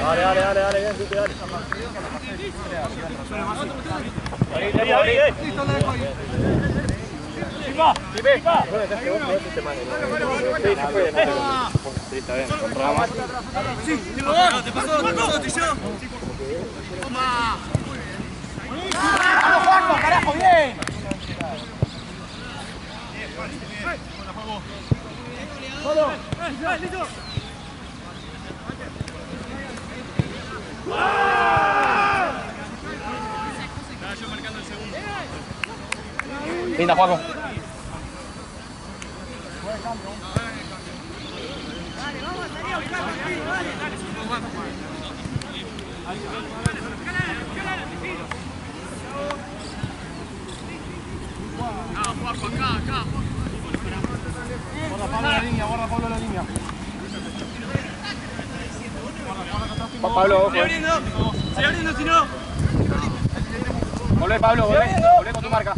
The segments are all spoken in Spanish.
Dale, bien, Felipe, dale. Listo, le dejo ahí. Sí, está bien, compramos. Sí, te pasó, Tillo. Toma. ¡Vamos, Juanjo, carajo, bien! ¡Solo! ¡Listo! Yo marcando el segundo. Linda, Juaco. Dale, vamos, Darío, acá. Guarda Pablo la línea, Pablo, Sigue abriendo, si no. Volvé, Pablo, volvé con tu marca.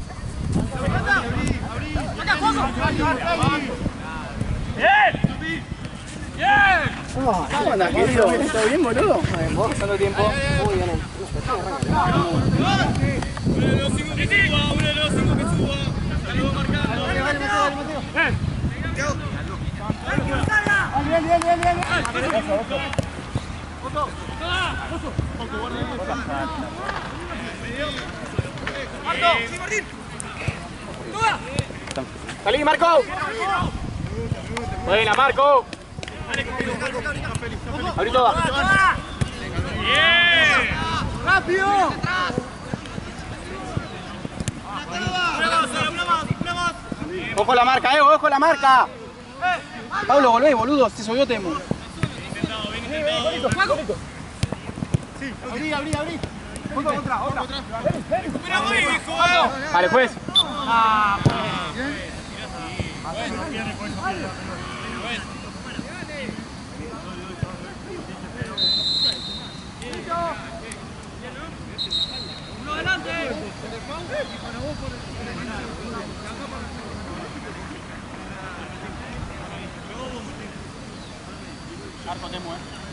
¡Bien! ¿Cómo andás, querido? ¿Todo bien, boludo? ¿Vos pasando el tiempo? Muy bien. Uno de los cinco que suba. Saludos marcando. Bien. Martín. ¡Salí, Marco! ¡Buena, Marco! ¡Abrí toda! ¡Bien! ¡Rápido! Una más. ¡Ojo la marca, ojo la marca! Pablo, volvé, boludo, se subió Temo. Bien intentado. Sí, abrí. Otra. Mira, muy viejo. Vale, pues. Uno adelante. Arco Temo,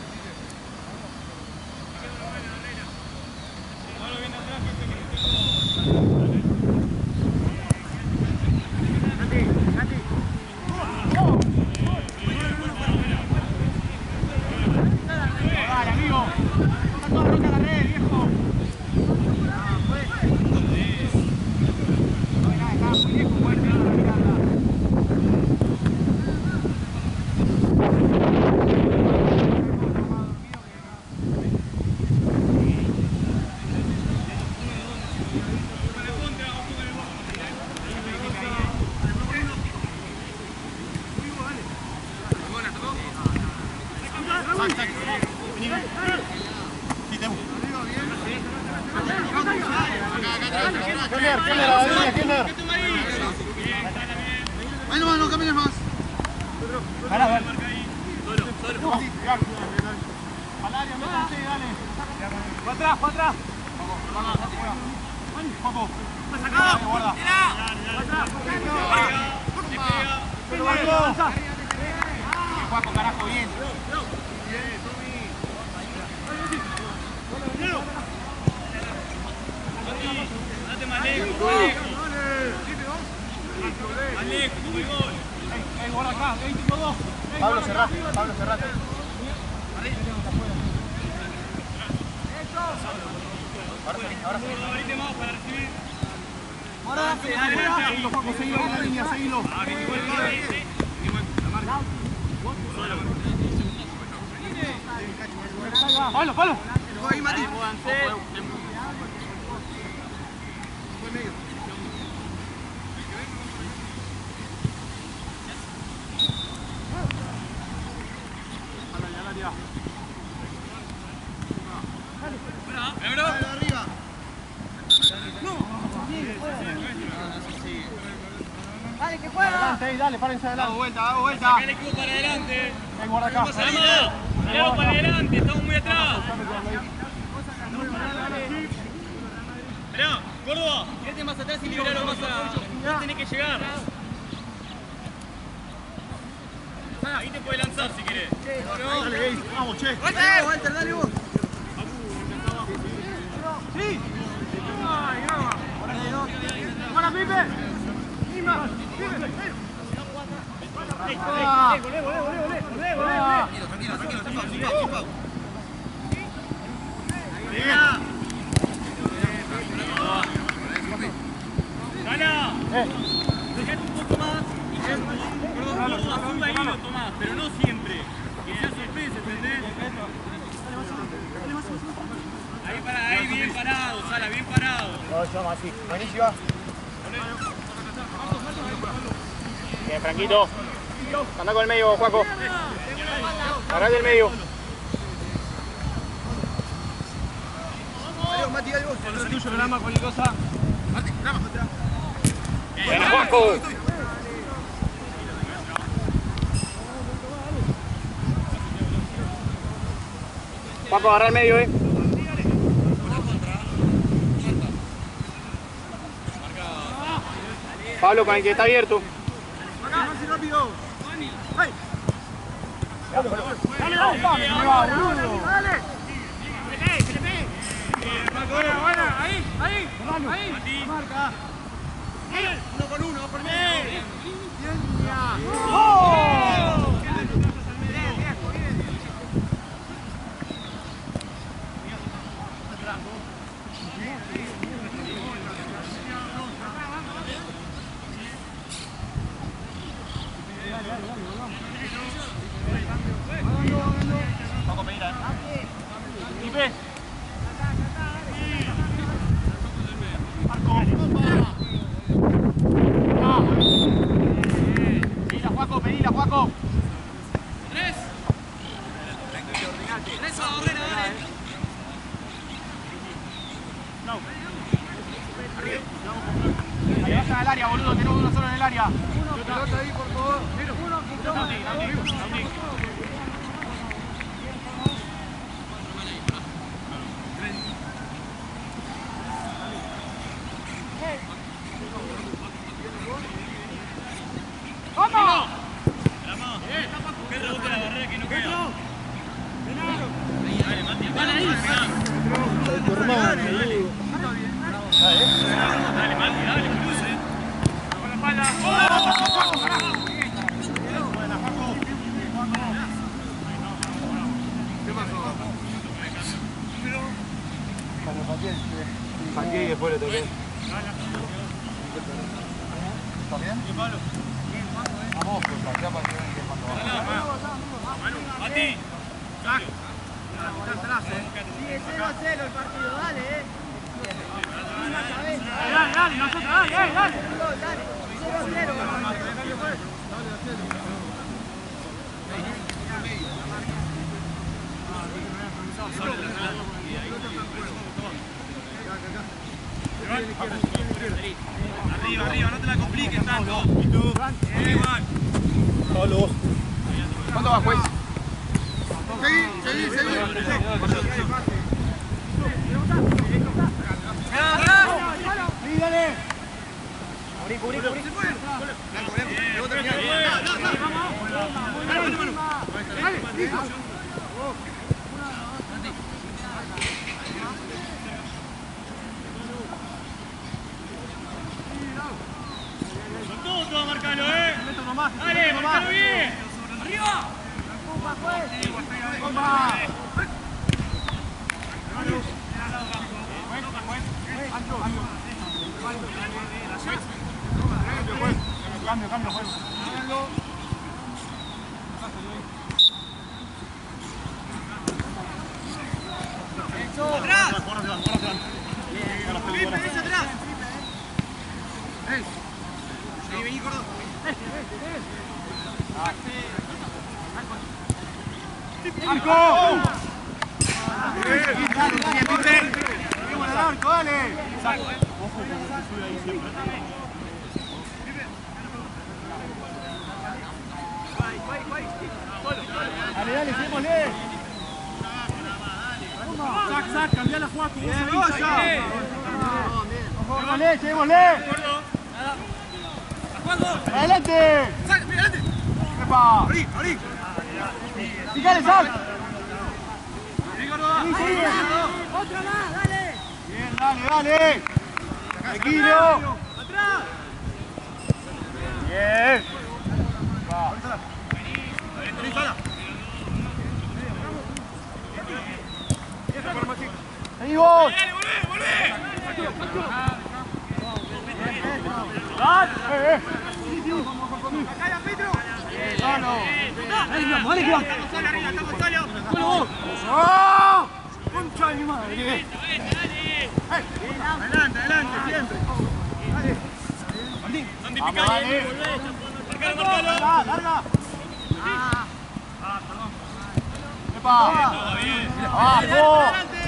No camines más. Solo. Al área, métanse, dale. ¡Para atrás! Vamos. ¡Está sacado! Guarda. Juaco, carajo, bien. Date más lejos. Muy gol. Guarda acá, ahí tengo dos. Pablo, cerrate. Ahora sí. Abrite más para recibir. Ahora, seguilo en la línea, seguilo. Pablo. Ahí, Mati. Dale, que juega. Dale, párense adelante. Damos vuelta. Saca el equipo para adelante. Ahí, guarda acá. Tiralo para adelante, estamos muy atrás. Mirá, Córdoba, quédate más atrás y liberalo más a... Vos tenés que llegar. Ahí te puede lanzar si querés. Dale, vamos, che. Walter, dale vos. Sí. ¡Buena, Pipe! ¡Mima! ¡Pipe! ¡Gana! Dejate un poco más y ya sube ahí y lo tomás, pero no siempre. Que sea sorpresa, ¿entendés? Ahí bien parado, Sala, bien parado. Vamos así. Buenísima. Bien, Franquito. Anda con el medio, Juaco. Agarrá del medio. Mati, algo. El tuyo, grama, cualquier cosa. Mati, grama. Buena, Juaco. Juaco, agarrá el medio, Pablo, con el que está abierto. Más rápido. ¡Ay! Dale, boludo. ¡Dale! Buena, ahí. Marca. Uno con uno, por medio. ¡Oh! Vamos a pedir a Pipe. Pedila, Juaco. Tres a la barrera, dale. Ahí vas al área, boludo. Tenemos uno solo en el área. Pelota ahí, por favor. ¡Vamos! ¿Qué rebote la barrera que no queda? Dale, Mati, dale ahí. Dale, Mati, dale, cruce. Con la espalda. ¿Qué pasó? Saqué y después le toqué. ¿Está bien? Bien, Pablo. Vamos, pues allá para que vean que cuando va. Mati. Sigue 0-0 el partido, dale, Dale, nosotros, dale. Dale, 0-0. Arriba, no te la compliques tanto. ¿Y tú? Pablo, vos. ¿Cuánto va, juez? Seguí. Dale. Cubrí. Son todos, tú vas a marcarlo, Dale, marcalo bien. ¡Arriba! Cambio, juego. ¡Atrás! ¡Pipe, ese atrás! Vení, gordo. ¡Arco! Dale. Dale, seguimosle. Sac, cambiá la jugada como vos sabés. Dale, seguimosle. Adelante. Adelante. ¡Epa! Abrí. Fíjale, Sac. Otra más, dale. Bien, Dale, dale. Tranquilo. Bien. Va. Ahí vos. ¡Concha de mi madre! Adelante, adelante, siempre. Dale. Martín. Vamos, dale. Marcalo. Larga. Perdón. Epa. ¡Abajo!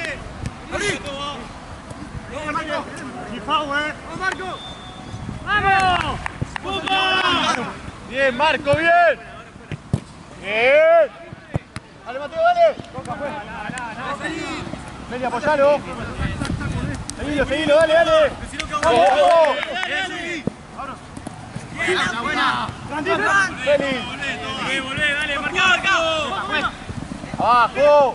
Marco. ¡Y power! ¡Vamos, Marco! ¡Vamos! ¡Fútbol! Bien, Marco, bien. Bien. Dale, Mateo, dale. Vení, apoyalo. Seguilo, dale, dale. ¡Oh! ¡Buena! ¡Feliz! Volvé, dale, marcado. ¡Abajo!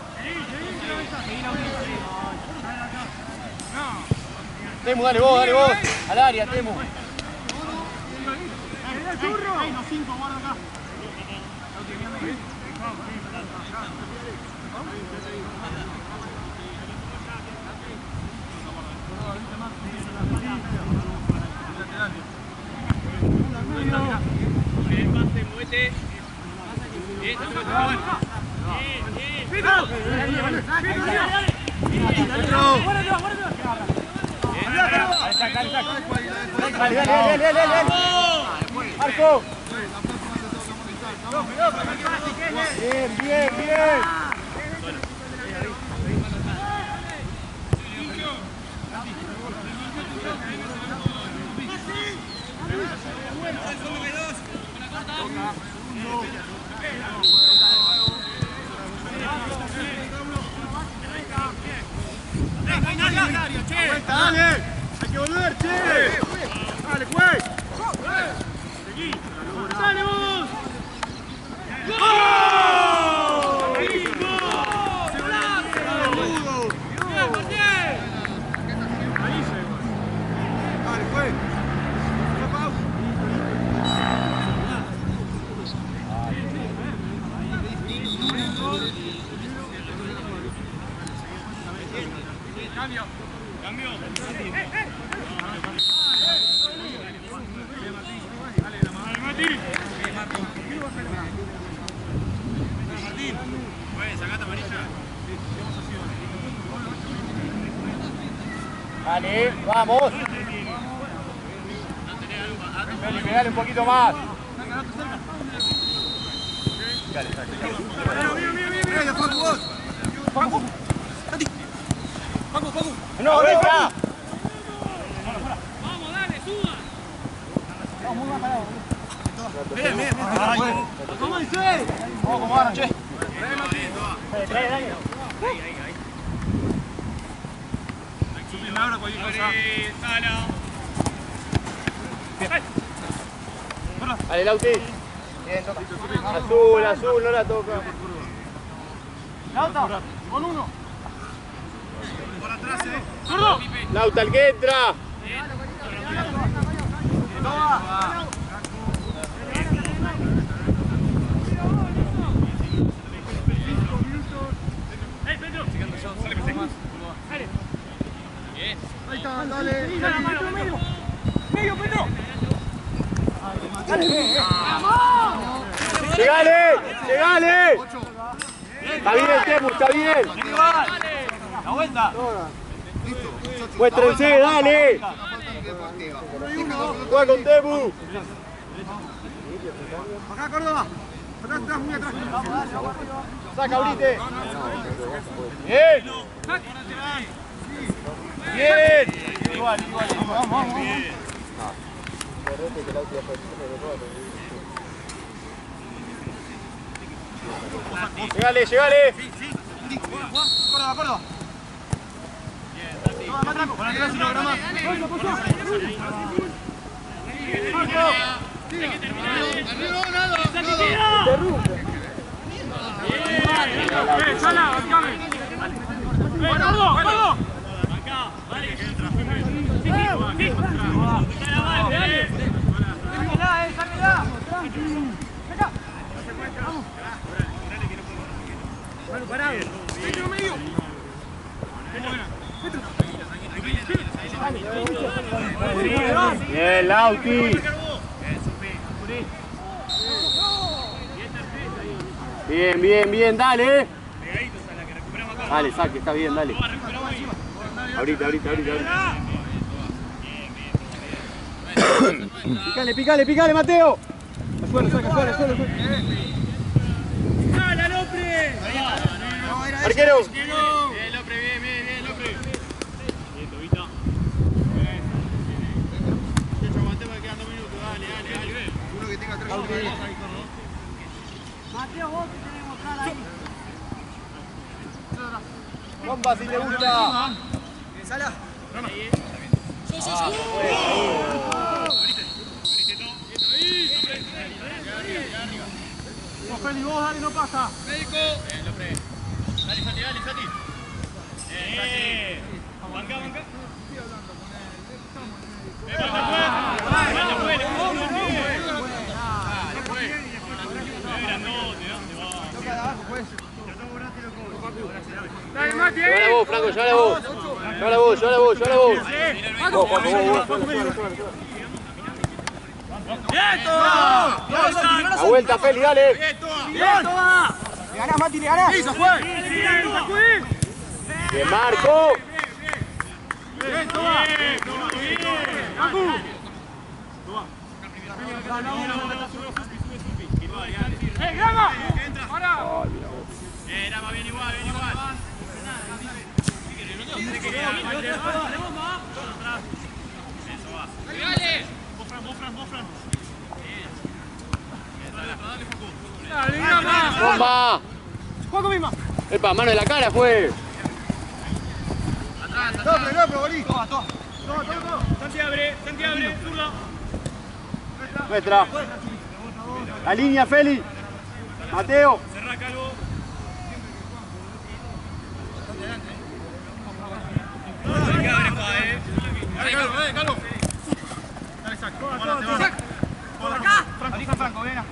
Temu, dale vos. Al área, Temu. Hay los 5, guarda acá. El pase, muévete. Dale. Marco. Bien. Dale, hay que volver, che. Dale, juez. Dale vos. Dale, juez. Cambio. Martín. Pues, sacate amarilla. Dale, vamos. Feli, pegale un poquito más. Dale. Paco. No, deja. Vamos, dale, suba. Vamos, muy parado. Bien. ¿Cómo dice? Vamos, como van, che. Dale. Suplime ahora cualquier cosa. Dale, Lauti. Bien, toca. Azul, no la toca. Lauta, con uno. Por atrás, Lauta, el que entra. Pedro. Dale. Bien. Ahí está, dale. Medio, Pedro. Llegale. Está bien, Temu, está bien. La vuelta. Muéstrense, dale. Juega con Temu. Acá, Córdoba. Atrás, muy atrás. Saca, Brite. Bien. Igual. Vamos. Llegale. Córdoba. Por atrás y lo grama. Bien, Lauti. Bien, bien, bien, dale. Dale, saque, está bien, dale. Ahorita. Pícale, Mateo. Al suelo. ¡Sala, Lopre! Arquero. Bien, Lopre, bien, Lopre. Bien, Tobita. Aguantemos que quedan 2 minutos, dale. Uno que tenga 3 minutos. Mateo, vos que tenés que mostrar ahí. Bomba si te gusta. Sala. Feli, vos dale, no pasa. Médico. Bien, Lopre. Dale, Sati. Banca. Dale, Mati. Llévala vos, Franco, llévala vos. La vuelta, Feli, dale. Le ganás, Mati, le ganás. ¡Eso fue! Bien, Marco. Bien, toma. ¡Grama! ¡Para! Grama, bien igual. Eso va. Dale. Vos, Fran. ¡Dale, Grama! Bomba. ¡Juego misma! Epa, mano en la cara fue. ¡Lopre, bolí! Toma. Santi abre, zurda. Nuestra. La línea, Feli. Mateo. Cerrá, Calvo. Hay que abre, Calvo. Dale, sac. Por acá. Franco, ven.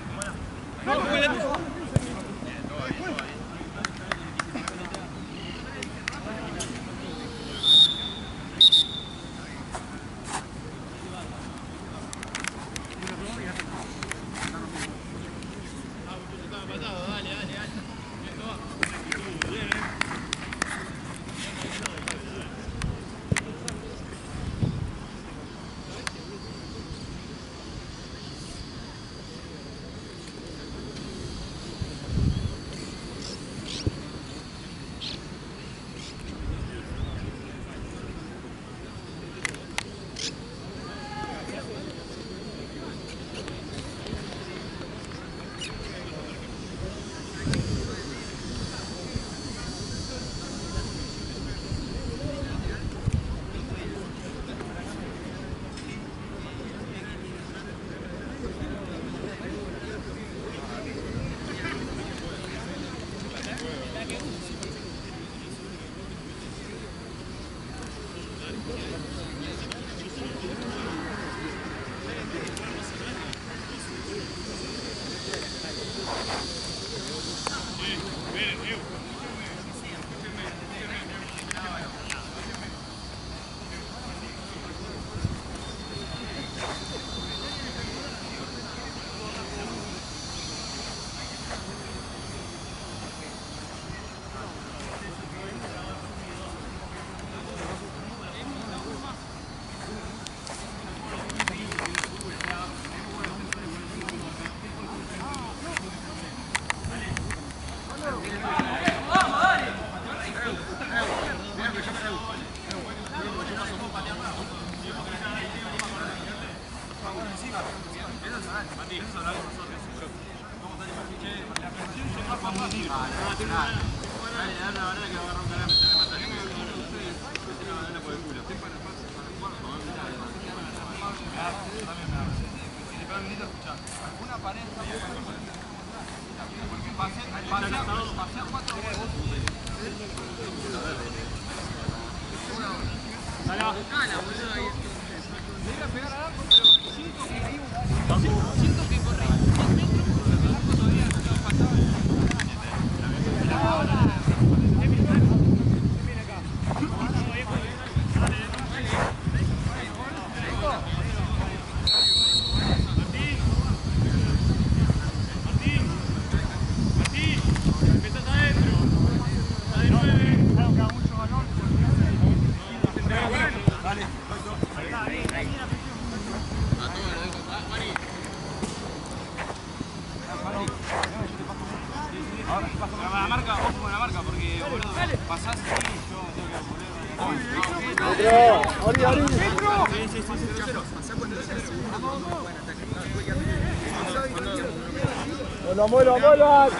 ¡Vuelvan!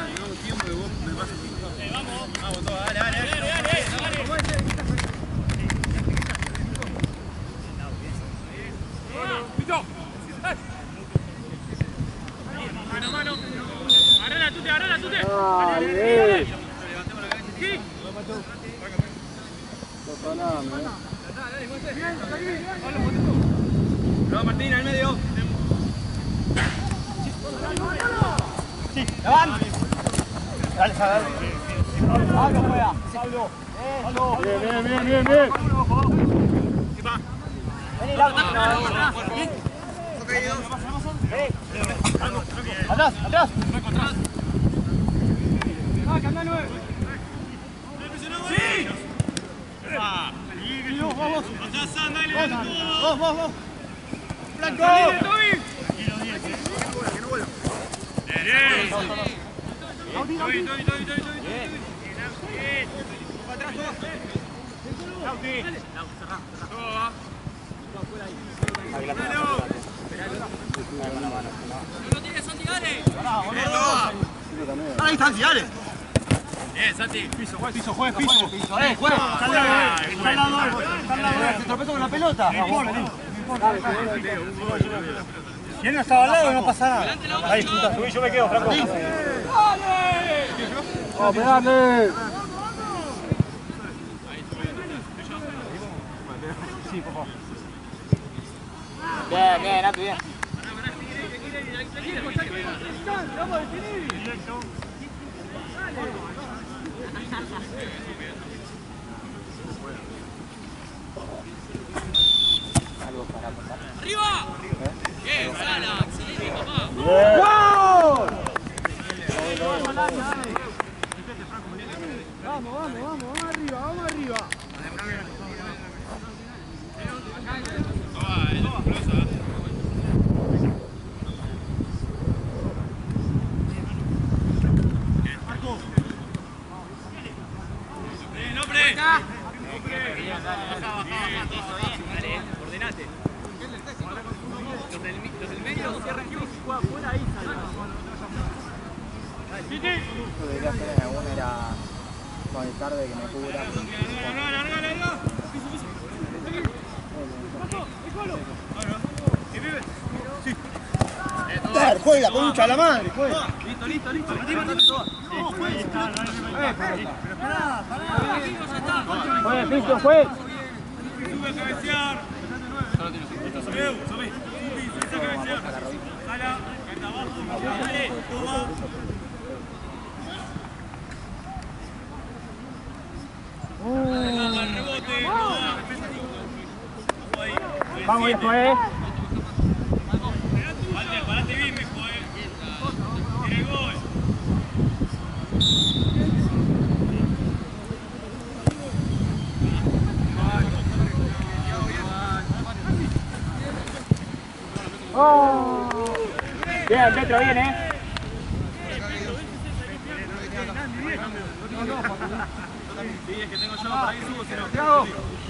No, Martín, al medio. Dale, dale. Pablo juega. Pablo. Bien. Vení, Lautaro. Atrás. Cambia 9. ¡Sí! Vamos. Vamos. Blanco. Ahí está, dale. Bien, Santi. Piso. Juega. Está al lado. Se tropezó con la pelota. Si él no estaba al lado, no pasa nada. Ahí, puta, subí, yo me quedo, Franco. ¡Vamos, pegale! Sí, por favor. Bien, Natu, bien. ¡Vamos a definir! ¡Arriba! Bien, Sala, excelente, papá. ¡Wow! Vamos arriba. Ordenate. Los del medio cierran que si juega afuera ahí Yo debería hacer en alguna era con el tarde que me cubra. Juega, concha la madre, juega. Listo. Juez. Sube a cabecear. Subí a cabecear. Sala, carta abajo, dale, toma. El rebote, Vamos, viejo, Walter, parate bien, viejo, Tiene el gol. Bien, Petro, bien, Sí, es que tengo yo, para ahí subo, si no.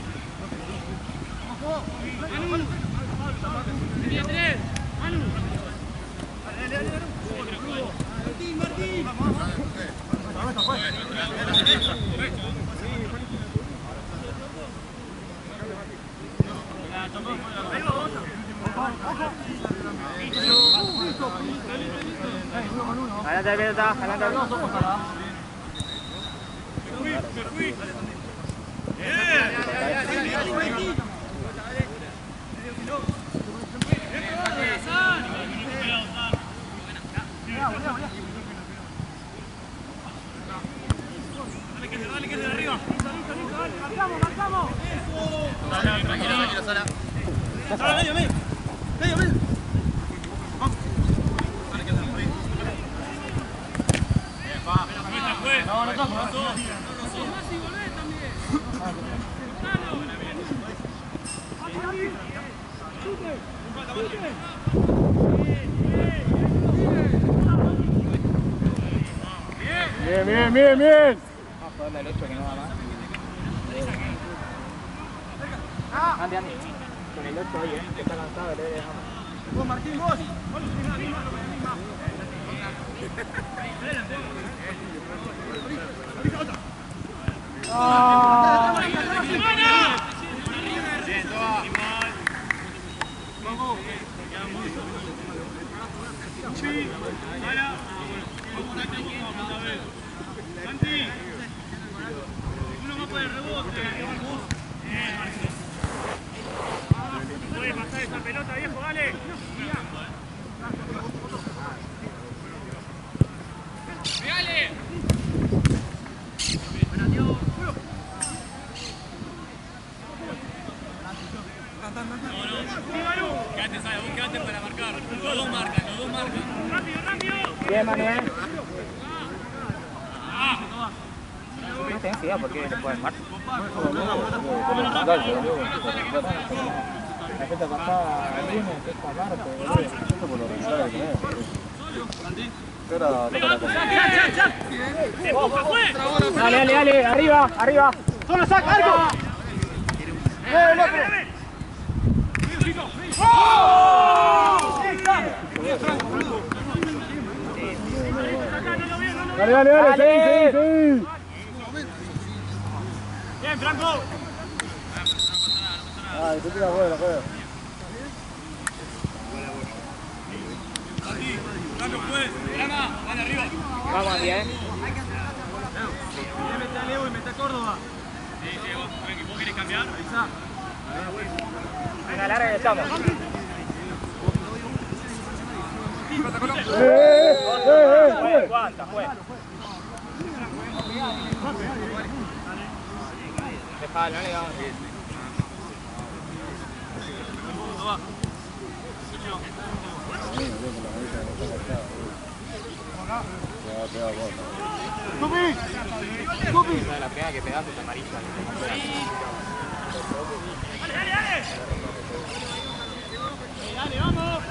Bien, tres. Manu. Martín. Adelante, pelota, adelante. Me fui. Bien. Dale que es de arriba. Marcamos. Tranquilo, Sara. Sala, medio. No toco. Bien. Vamos a joderle el 8 que no va más. Ande. Con el 8 ahí, que está cansado, le dejamos. Vos, Martín, vos. Uno más por el rebote. Puede pasar esa pelota, viejo, dale. ¡Pegale! Quédate, Sara, vos quédate para marcar. Los dos marcan. Rápido. Bien, Manuel. No tenés idea por qué le pueden marcar. La gente pasaba el lunes, esta parte, esto por lo regular que es. Dale, arriba. Solo saca, Arco. Dale, seguí. Bien, Franco. Ay, te tira afuera, juega. Franco, puedes. Drama, vale arriba. Vamos, Andy, Mete a Leo y mete a Córdoba. Sí, vos querés cambiar. Venga, la regresamos. Juega. Dejalo, no le damos. Scupi. La primera que pegaste es amarilla. Dale, vamos.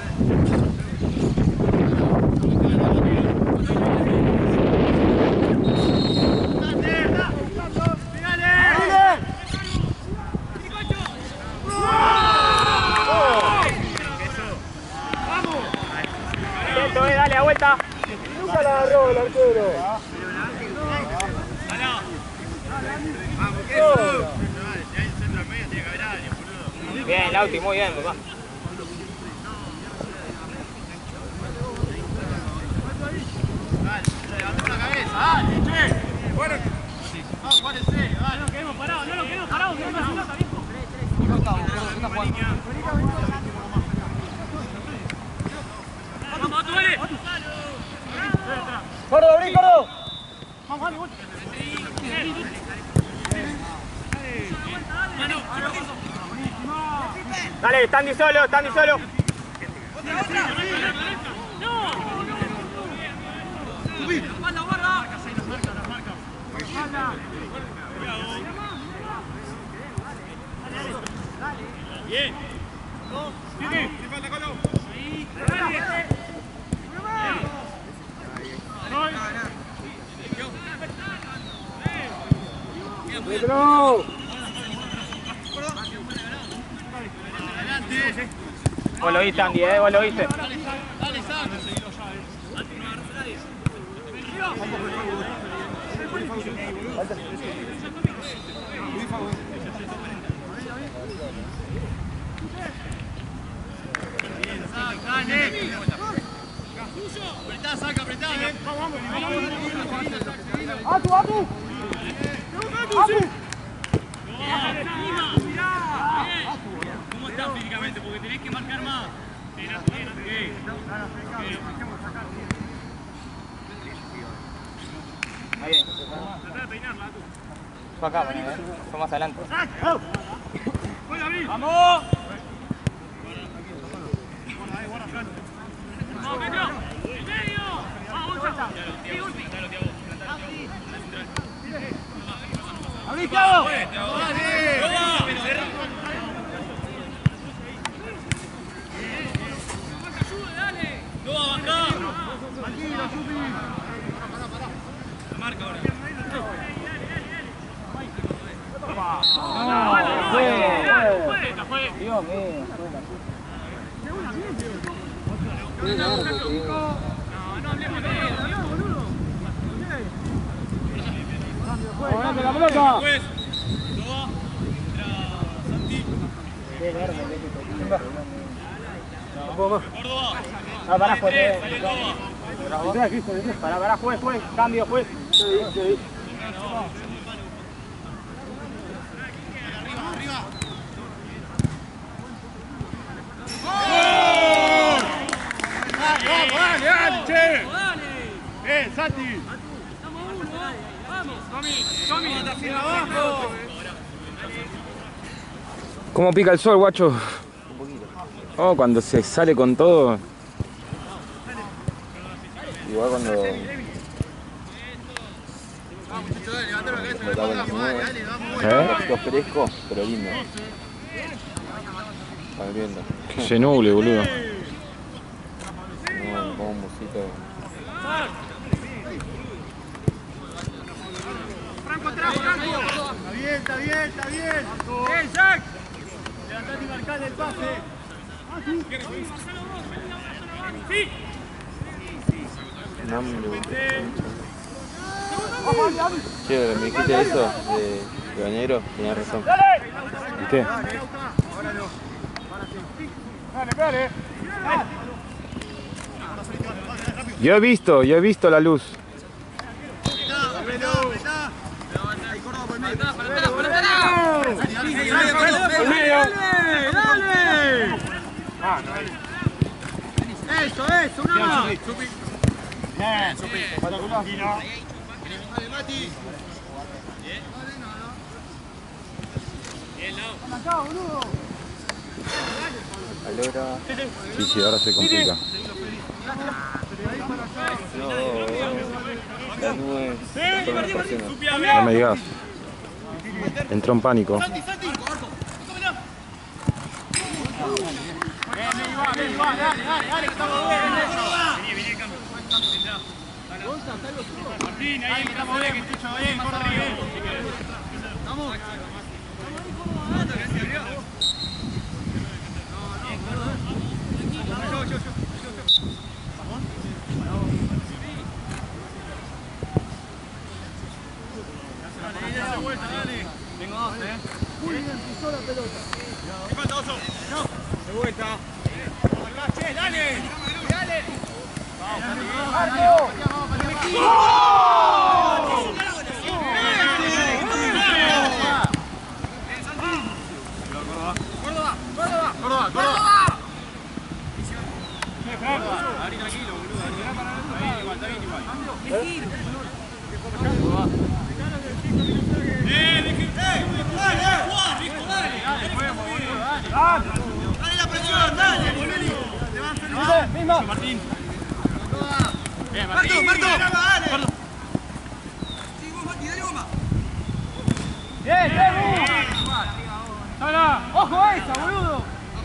Dale, a vuelta. Nunca la agarró el arquero. Bien, Lauti, muy bien, papá. Levantó la cabeza, dale, che. Bueno. Vamos, Juan, en serio, dale. No nos quedemos parados, que no pelota, viejo. Vamos, tú dale. Gordo, abrí, Gordo. Vamos, dale, vuelta. Mano, Dale, Tandy solo. no. Guarda, guarda. Bien. ¿Qué falta, Colo? Vos lo viste, Andy, vos lo viste. Dale, Sam. Apretá, saca, apretá. ¡Atu! ¡Mirá! Exactamente, porque tenés que marcar más. Ahí bien. Fue acá, fue más adelante. ¡Vamos! ¡Vamos, Petro! ¡En medio! ¡Vamos, Gonza! ¡Abrí, Cabo! ¡No, acá! Tranquilo, Chupi. La marca ahora. Fue. Dios mío. No hablemos de eso. ¡Volante la pelota! Después, Toa contra Santi. No puedo más. Córdoba. Ah, pará, fue. Sale Toa. Pará, fue. Cambio, fue. ¡Dale, che! ¡Bien, Santi! ¿Cómo pica el sol, guacho? Oh, cuando se sale con todo. Igual cuando está con las nubes. Está fresco, pero lindo. Está viendo. Que se nuble, boludo. No, como un musito. ¡Franco atrás, Franco! Está bien. ¡Bien, Jack! Levantate y marcale el pase. ¡Sí! Un hambre. Che, me dijiste eso de Bañero, tenías razón. ¿Qué? Dale. Yo he visto la luz. ¡Dale! Eso, una más. Bien, espectacular. Acá, boludo. Alora. Sí, ahora se complica. No, las nubes son las personas. No me digas. Entró en pánico. Dale, que estamos bien. Vení, cambio. Martín, ahí estamos bien, que te echo bien, corre bien. Vamos. Muy bien, pisó la pelota. ¿Qué falta, Oso? De vuelta. Acá, che, dale. ¡Córdoba! Ari, tranquilo, boludo. Está bien igual. Dale la presión, dale, boludo. Misma. Martín. Bien, Martín. Marto. Bien, ¡Sala! ¡Ojo a esa, boludo!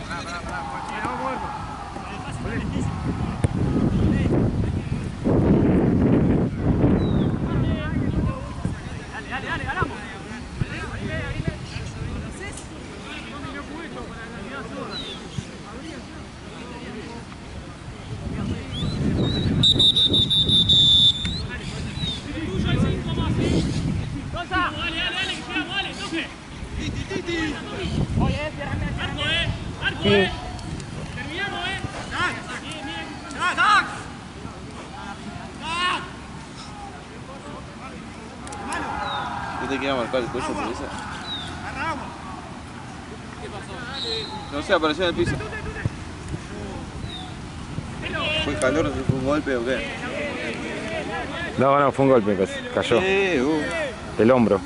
Dale, ganamos. Arco, terminamos, ¿No te queda marcar el cuello por eso? Agarramos. ¿Qué pasó? No sé, apareció en el piso. ¿Fue calor? ¿Fue un golpe o qué? No, fue un golpe, pues, cayó. El hombro.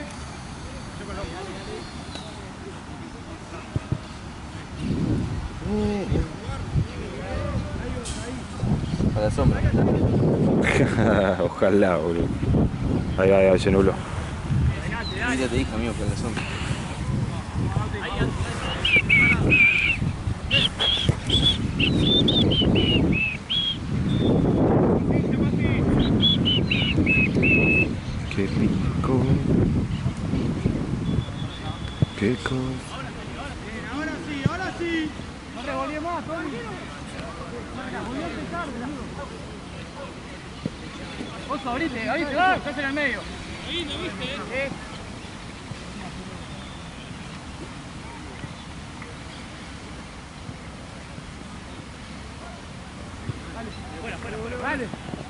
A la sombra. Ojalá, boludo. Ahí se nubló. Ya te dije, amigo, que a la sombra. Qué rico. Qué cosa. Ahora sí. No revolví más, Tony. Volvió a empezar. Vos abrite, estás en el medio. Ahí, ¿no viste? Dale.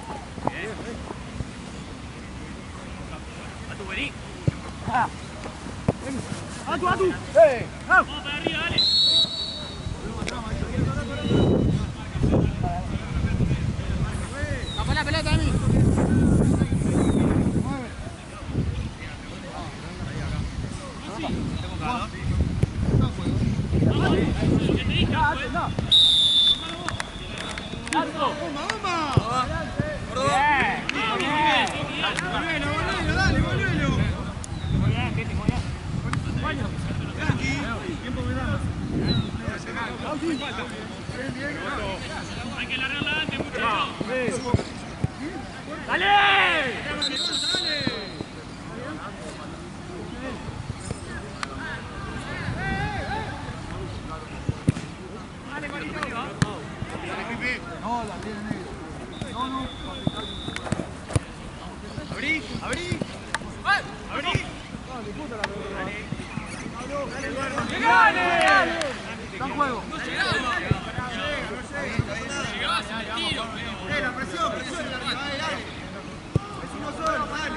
Vení. ¡Atu! Vamos para arriba, dale. ¡Tapá la pelota a mí! Hay que largarla antes, muchachos. ¡Dale! ¡Abrí! ¡Dale! ¡Está en juego! La presión. Es uno solo, dale.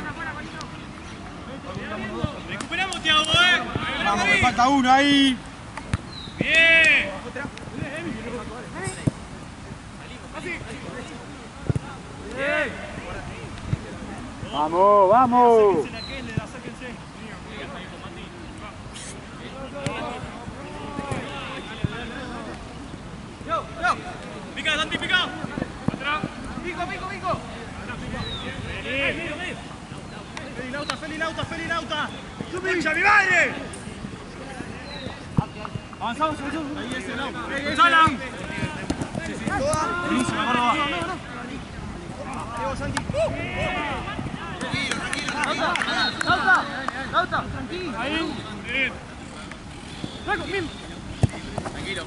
Recuperamos, Thiago, Vamos, me falta uno ahí. Bien. Vamos. Pica, Santi, pica. Atrás. Pico. Feli Lauta. ¡Concha, mi madre! Avanzamos. Ahí es el Lauta. ¡Salan! Buenísimo, Córdoba. Santi. Lauta. Tranquilo. Ahí. Bien. Tranquilo.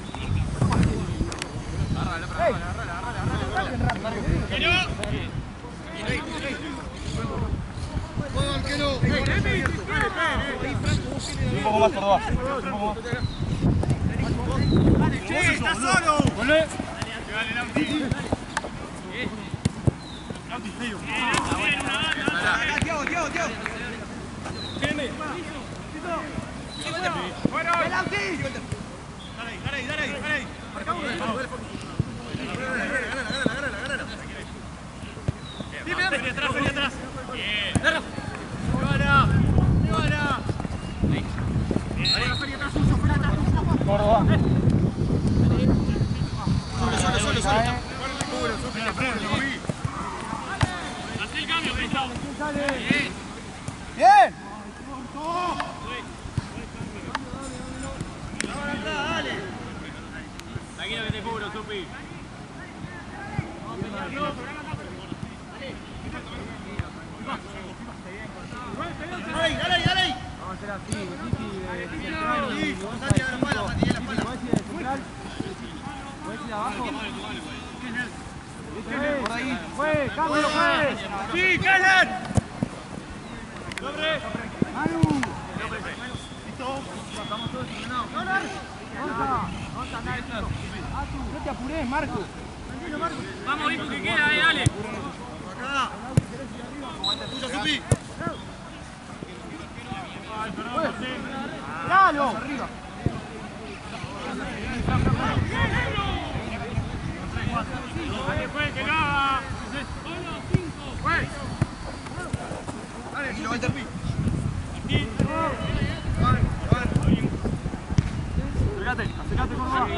Un poco más, Córdoba. ¡Che, está solo! ¡Volvé! Dale, Lauti. Lauti, feo. Tiago. Quédeme. ¡Bueno! ¡Lauti! Dale ahí. Marcamos. Feli atrás. Bien. ¡Ahora! Feli atrás suyo. Córdoba. Solo. Hacé el cambio, Gustavo. ¡Bien! Tranquilo que te cubro, Supi. Dale ahí. Vamos a hacer así, Titi de central y vos Santi, a la espalda. ¿Podés ir de central? ¿Podés ir de abajo? Por ahí. ¡Fue! ¡Cambio, fue! ¡Sí, Calan! ¡Sobre! ¡Manu! ¿Listo? Estamos todos ordenados. Vamos a andar esto. No te apures, Marco. Tranquilo, Marco. Vamos, hijo, que queda, dale. Acá. Tuya, Supi. ¡Dalo! Arriba. Acércate, Córdoba.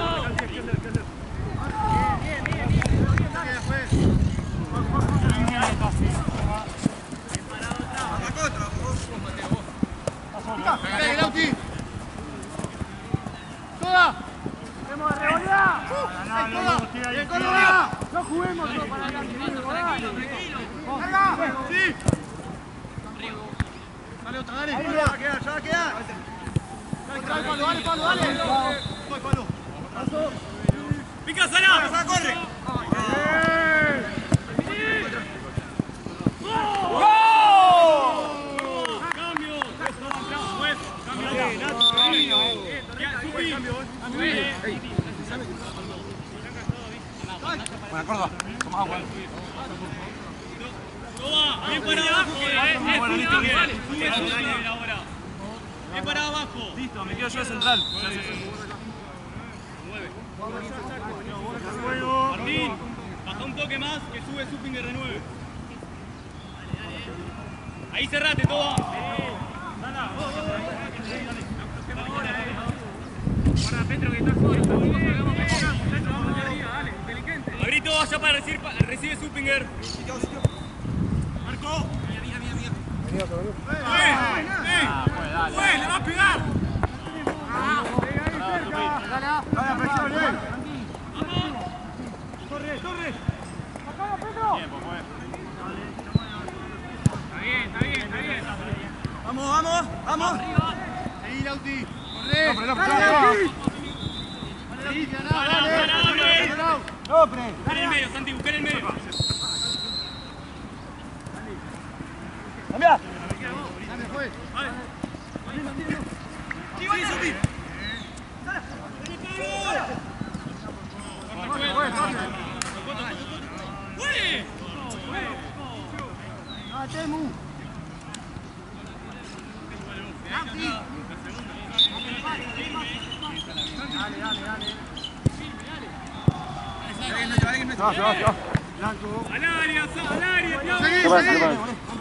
¡Toda! ¡Tenemos de revolver! ¡Toda! ¡No juguemos todo para adelante! ¡Carga! ¡Sí! Dale otra, dale. Ya va a quedar, ya va a quedar. Dale, Pablo, dale. Voy, Pablo. ¡Pica, Sara! ¡Sara, corre! Bueno, Córdoba, toma agua. Toma, bien para abajo, sube ahora. Bien para abajo. Listo, me quedo yo de central. Martín, baja un toque más que sube Suppinger de 9. Ahí cerrate, Toba. Para Petro que está solo. Abrí todo allá para recibe Suppinger. Marcó. ¡Fue! ¡Le va a pegar! ¡Dale, presión, ¡Corre, corre! ¡Acá, Pedro! Está bien. ¡Vamos! Seguí, Lauti. ¡Corre! Buscar el medio, Santi, buscar el medio. ¡Cambia! Al área, ¿Qué pasa?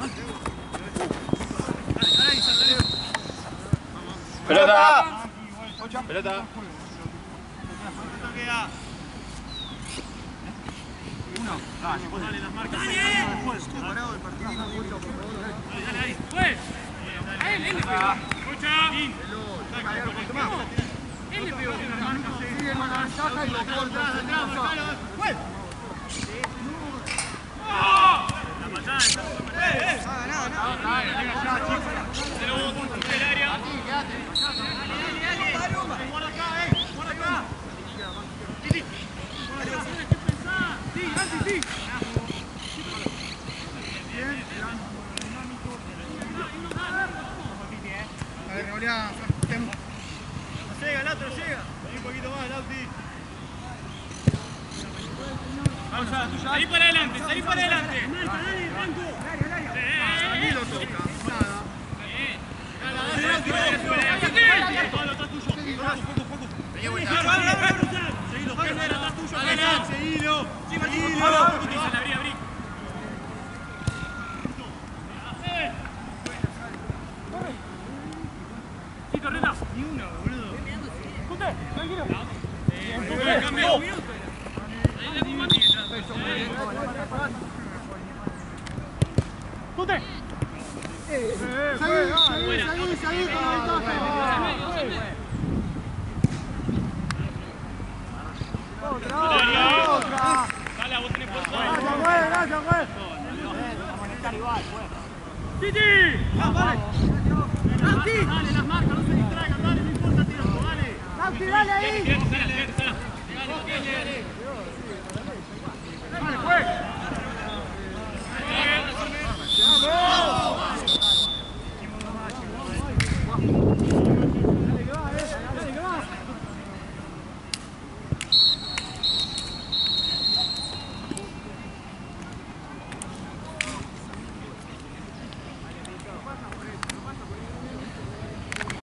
Pelota. Pelota. Dale, las marcas. Dale, ahí. Pues. A él le pegó. Escucha. Él le pegó. Sigue con la ventaja y lo corta. La patada. Se lo boto del área. Guarda acá. Sí. A ver, revolea. No llega, el otro llega. Un poquito más, Lauti. Vamos a tuya. Salí para adelante, salí para adelante. Dale, Franco. A mí lo toca. Nada. Seguilo. Sí, Torreta. Ni uno, boludo. Junte, tranquilo. ¡Tute! Seguí con la ventaja. Otra. Dale, vos tenés fuerza. Gracias, juez. ¡Titi! ¡Vale! ¡Lauti! Dale, las marcas, no se distraigan, dale, no importa tiempo, dale. ¡Lauti, dale ahí! Dale, juez. ¡Vamos!